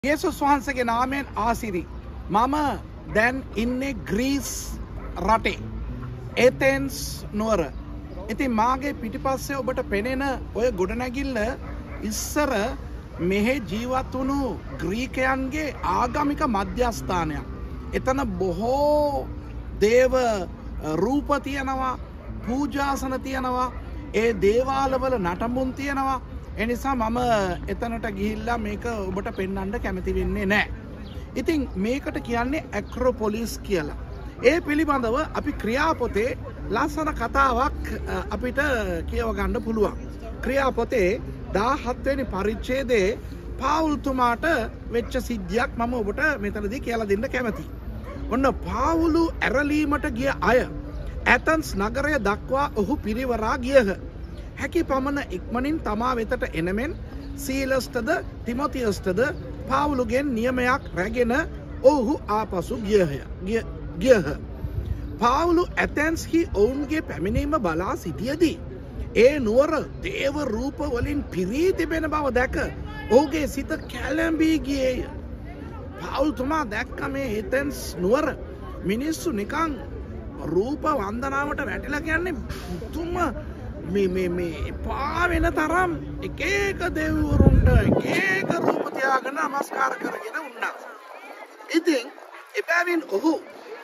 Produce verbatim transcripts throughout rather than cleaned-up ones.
යේසුස් වහන්සේගේ නාමයෙන් ආසිරි මම දැන් ඉන්නේ ග්‍රීස් රටේ ඒතෙන්ස් නුවර. ඉතින් මාගේ පිටිපස්සේ ඔබට පෙනෙන ඔය ගොඩනැගිල්ල ඉස්සර මෙහි ජීවත් වුණු ග්‍රීකයන්ගේ ආගමික මධ්‍යස්ථානයක්. එතන බොහෝ දේව රූප තියෙනවා, පූජාසන තියෙනවා, ඒ දේවාලවල නටඹුන් තියෙනවා. එනිසා මම එතනට ගිහිල්ලා මේක ඔබට පෙන්වන්න කැමති වෙන්නේ නැහැ. ඉතින් මේකට කියන්නේ ඇක්‍රොපොලිස් කියලා. ඒ පිළිබඳව අපි ක්‍රියාපොතේ ලස්සන කතාවක් අපිට කියව ගන්න පුළුවන්. ක්‍රියාපොතේ දාහත් වෙනි පරිච්ඡේදයේ පාවුල්තුමාට වෙච්ච සිද්ධියක් මම ඔබට මෙතනදී කියලා දෙන්න කැමතියි. ඔන්න පාවුලු ඇරලීමට ගිය අය ඇතන්ස් නගරය දක්වා ඔහු පිරිවරා ගියහ. හැකි පමණ ඉක්මනින් තමා වෙතට එනමෙන් සීලස්ටද තිමොතියස්ටද පාවුලුගෙන් නියමයක් රැගෙන ඔහු ආපසු ගියහ. ගියහ. පාවුලු ඇතැන්ස්හි ඔවුන්ගේ පැමිණීම බලා සිටියදී ඒ නුවර දේව රූප වලින් පිරී තිබෙන බව දැක ඔහුගේ සිත කැළඹී ගියේය. පාවුල්තුමා දැක්ක මේ ඒතෙන්ස් නුවර මිනිස්සු නිකන් රූප වන්දනාවට වැටිලා කියන්නේ තුම මේ මේ මේ එපා වෙන තරම් එක එක දෙවිවරුන්ට එක එක රූප තියාගෙන නමස්කාර කරගෙන වුණා. ඉතින් එබැවින් ඔහු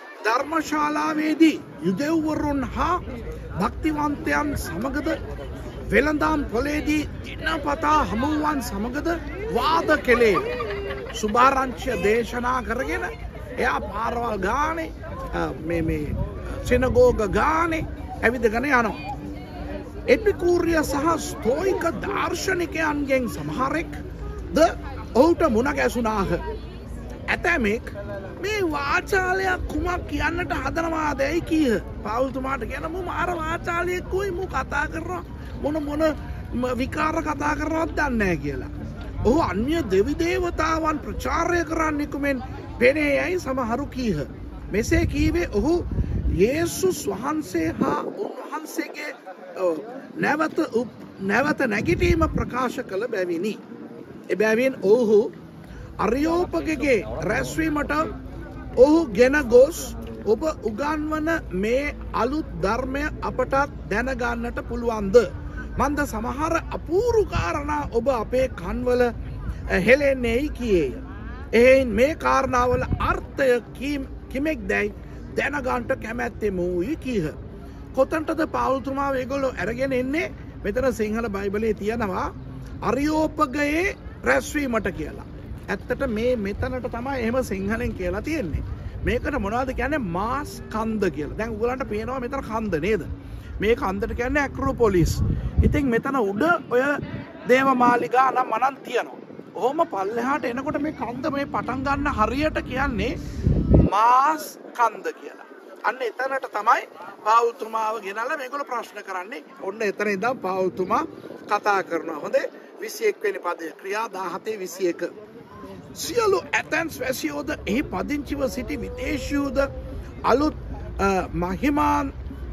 ධර්මශාලාවේදී යුදෙව්වරුන් හා භක්තිවන්තයන් සමගද වෙළඳාම් පොලේදී දිනපතා හමුවන් සමගද වාද කෙලේ. සුභාරංචිය දේශනා කරගෙන එයා පාරවල් ගානේ මේ මේ සිනගෝග ගානේ ඇවිදගෙන යනවා. එපිකූරිය සහ ස්තෝයික දාර්ශනිකයන්ගෙන් සමහරෙක් ද ඔහුට මුණ ගැසුනාහ. ඇතැමෙක් මේ වාචාලයක් කුමක් කියන්නට හදනවාදැයි කීහ. පාවුල්තුමාට කියන මු මාර වාචාලයෙකුයි මු කතා කරනවා මොන මොන විකාර කතා කරනවත් දන්නේ නැහැ කියලා. ඔහු අන්‍ය දෙවි දේවතාවන් ප්‍රචාරය කරන්නෙකුමෙන් පෙනේ යයි සමහරු කීහ. මෙසේ කීවේ ඔහු යේසුස් වහන්සේ හා උන්වහන්සේගේ නැවත නැවත නැගිටීම ප්‍රකාශ කළ බැවිනි. එබැවින් ඔහු අරියෝපගගේ රැස්වීමට ඔහු ගෙන ගොස් ඔබ උගන්වන මේ අලුත් ධර්මය අපටත් දැනගන්නට පුළුවන්ද? මන්ද සමහර අපූරු කාරණා ඔබ අපේ කන්වල හෙලෙන්නේයි කියේය. එහෙයින් මේ කාරණාවල අර්ථය කිමෙක් දැයි දැනගන්ට කැමැත්තෙමුයි කීහ. කොතන්ටද පාවුල්තුමා ඒගොල්ලෝ අරගෙන එන්නේ? මෙතන සිංහල බයිබලයේ තියෙනවා අරියෝපගයේ රැස්වීමට කියලා. ඇත්තට මේ මෙතනට තමයි එහෙම සිංහලෙන් කියලා තියෙන්නේ. මේකට මොනවද කියන්නේ? මාස් කන්ද කියලා. දැන් උගලන්ට පේනවා මෙතන කන්ද නේද? මේ කන්දට කියන්නේ ඇක්‍රොපොලිස්. ඉතින් මෙතන උඩ ඔය දේවමාලිගා නම් මනන් තියෙනවා. ඔහොම පල්ලෙහාට එනකොට මේ කන්ද මේ පටන් ගන්න හරියට කියන්නේ මාස් කන්ද කියලා. අන්න එතනට තමයි පාවුල්තුමාව ගෙනල්ලා මේගොල්ලෝ ප්‍රශ්න කරන්නේ. ඔන්න එතන ඉඳන් පාවුල්තුමා කතා කරනවා. හොඳේ විසිඑක වෙනි පදය ක්‍රියා දාහතේ විසිඑක. සියලු ඇතැන්ස් වැසියෝද එහි පදිංචිව සිටි විදේශියෝද අලුත් මහිමාන්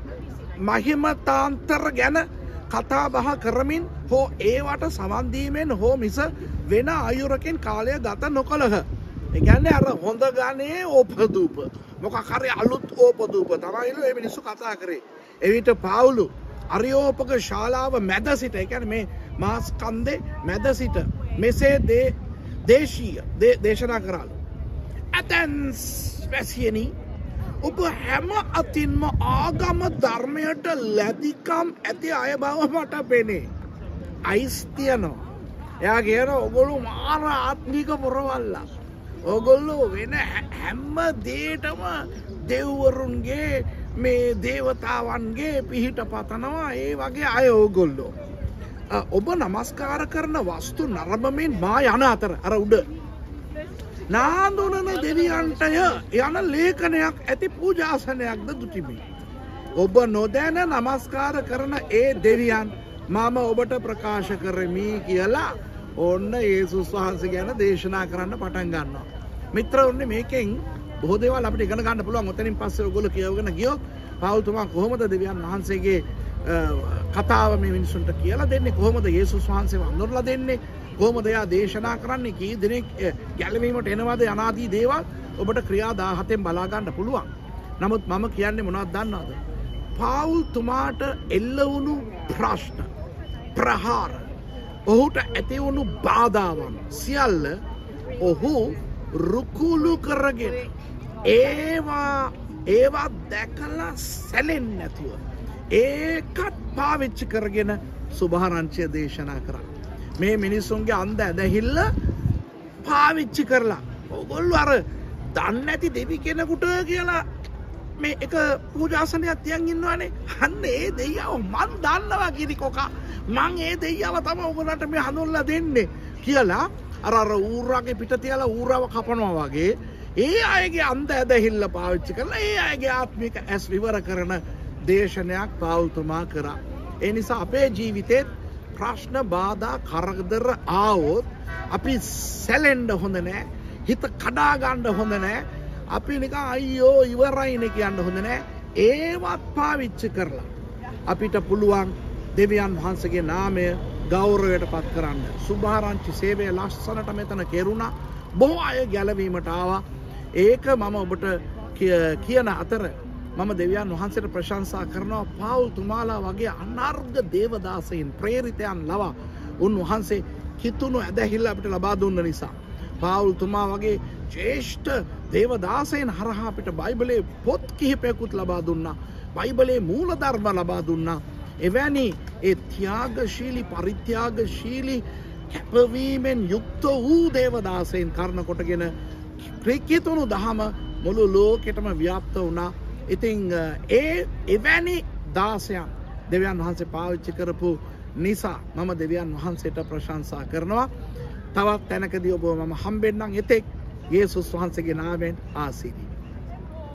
මහිමතාන්තර ගැන කතා බහ කරමින් හෝ ඒවට සවන් දීමෙන් හෝ මිස වෙන අයුරකින් කාලය ගත නොකළහ. ඒ කියන්නේ අර හොඳ ගානේ ඕපදූප මොකක් හරි අලුත් ඕපදූප තමයිලු මේ මිනිස්සු කතා කරේ. එවිට පාවුලු අරියෝපග ශාලාව මැද සිට, ඒ කියන්නේ මේ මාස් කන්දේ මැද සිට මෙසේ දේ දේශීය දේශනා කරාලු. ඇතැන්ස් වැසියනි, ඔබ හැම අතින්ම ආගම ධර්මයට ලැබිකම් ඇති අය බව මට පෙනේ. අයිස් තියනවා. එයා කියන ඔගොල්ලෝ මාර ආත්මික පොරවල්ලා. ඔගොල්ලෝ වෙන හැම දේටම දෙව්වරුන්ගේ මේ දේවතාවන්ගේ පිහිට පතනවා. ඒ වගේ අය ඔගොල්ලෝ. ඔබ නමස්කාර කරන වස්තු නරඹමින් මා යන අතර අර උඩ නාඳුනන දෙවියන්ටය යන ලේඛනයක් ඇති පූජාසනයක්ද දුටිමි. ඔබ නොදැන නමස්කාර කරන ඒ දෙවියන් මම ඔබට ප්‍රකාශ කරමි කියලා ඔන්න යේසුස් වහන්සේ ගැන දේශනා කරන්න පටන් ගන්නවා. මිත්‍රවරුනි, මේකෙන් බොහෝ දේවල් අපිට ඉගෙන ගන්න පුළුවන්. ඔතනින් පස්සේ ඔයගොල්ලෝ කියවගෙන ගියොත් පාවුල්තුමා කොහොමද දෙවියන් වහන්සේගේ කතාව මේ මිනිසුන්ට කියලා දෙන්නේ, කොහොමද යේසුස් වහන්සේව අඳුරලා දෙන්නේ, කොහොමද එයා දේශනා කරන්නේ කී දිනක් ගැලවීමට එනවාද අනාදී දේවල් ඔබට ක්‍රියා දාහතෙන් බලා ගන්න පුළුවන්. නමුත් මම කියන්නේ මොනවද දන්නවද? පාවුල් තුමාට එල්ල වුණු ප්‍රශ්න ප්‍රහාර ඔහුට ඇති වුණු බාධාවන් සියල්ල ඔහු රුකුලු කරගෙන ඒවා ඒවා දැකලා සැලෙන්නේ නැතුව ඒකත් පාවිච්චි කරගෙන සුභාරංචිය දේශනා කරා. මේ මිනිස්සුන්ගේ අන්ධ ඇදහිල්ල පාවිච්චි කරලා ඔයගොල්ලෝ අර දන්නේ නැති දෙවි කෙනෙකුට කියලා මේ එක පූජාසනයක් තියන් ඉන්නවනේ. අන්න ඒ දෙයියව මන් දන්නවා කිරිකොකා. මං ඒ දෙයියව තමයි ඔයගොල්ලන්ට මේ හඳුන්ලා දෙන්නේ කියලා අර අර ඌරාගේ පිට තියලා ඌරාව කපනවා වගේ ඒ අයගේ අන්ධ ඇදහිල්ල පාවිච්චි කරලා ඒ අයගේ ආත්මික ඇස් විවර කරන දේශනයක් පාවුල්තුමා කරා. ඒ නිසා අපේ ජීවිතේත් ප්‍රශ්න බාධා කරදර ආවොත් අපි සැලෙන්න හොඳ නැහැ. හිත කඩා ගන්න හොඳ නැහැ. අපි නිකන් අයියෝ ඉවරයිනේ කියන්න හොඳ නැහැ. ඒවත් පාවිච්චි කරලා අපිට පුළුවන් දෙවියන් වහන්සේගේ නාමය ගෞරවයට පත් කරන්න. සුභාරංචි සේවය ලස්සනට මෙතන කෙරුණා. බොහෝ අය ගැලවීමට ආවා. ඒක මම ඔබට කියන අතර මම දෙවියන් වහන්සේට ප්‍රශංසා කරනවා. පාවුල් තුමාලා වගේ අනර්ග දේවදාසයින් ප්‍රේරිතයන් ලවා උන්වහන්සේ කිතුණු ඇදහිල්ල අපිට ලබා දුන්න නිසා. පාවුල් තුමා වගේ ජේෂ්ඨ දේවදාසයන් හරහා අපිට බයිබලයේ පොත් කිහිපයකුත් ලබා දුන්නා. බයිබලයේ මූලධර්ම ලබා දුන්නා. එවැනි ඒ ත්‍යාගශීලී පරිත්‍යාගශීලී කැපවීමෙන් යුක්ත වූ දේවදාසයන් කරන කොටගෙන ක්‍රිකිතුණු දහම මුළු ලෝකෙටම ව්‍යාප්ත වුණා. ඉතින් ඒ එවැනි දාසයන් දෙවියන් වහන්සේ පාවිච්චි කරපු නිසා මම දෙවියන් වහන්සේට ප්‍රශංසා කරනවා. තවත් තැනකදී ඔබ මම හම්බෙන්නම්. එතෙක් යේසුස් වහන්සේගේ නාමයෙන් ආශිර්වාද.